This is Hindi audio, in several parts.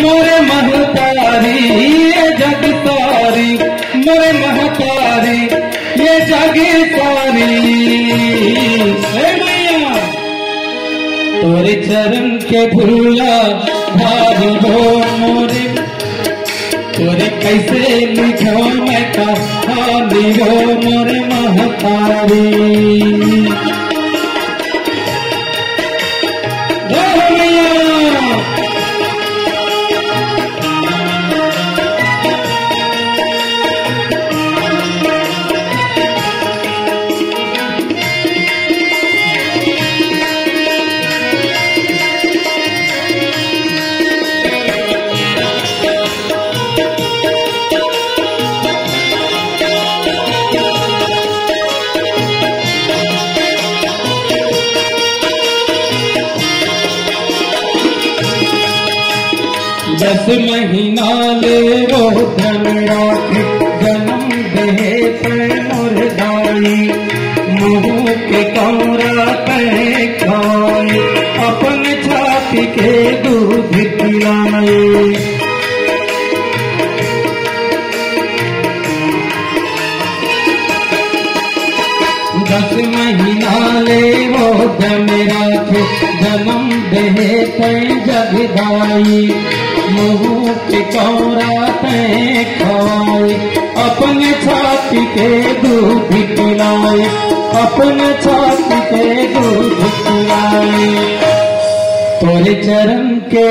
मोरे महतारी ये जग सारी, मोरे महतारी ये जग सारी। तोरे चरण के भूला भारी हो मोरे, तोरे कैसे लिखो मैं कहानी हो मोरे महतारी। दस महीना ले वो धन राख, जन्म दे पे मुर्दाई, मुँह के कौरा पे खाए, अपन छाती के दूध पिलाए। दस महीना ले वो धन राख, जन्म दे पे जगदाई, मुँह के कौरा पे खाए, अपने छाती के दूध पिलाए, अपने छाती के दूध पिलाए। तोरे चरण के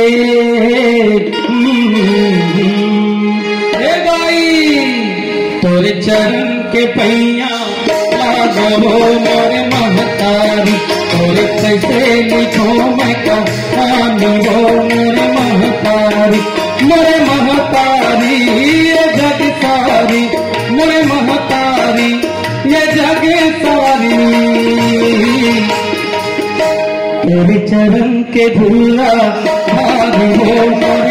गाई, तोरे चरण के पैया लागो मोरे महतारी, तोरे कैसे लिखो मैं कहानी हो मोरे महतारी। मोरे महतारी ये जग सारी, मोरे महतारी ये जग सारी। तोरे चरण के धूला भारी हो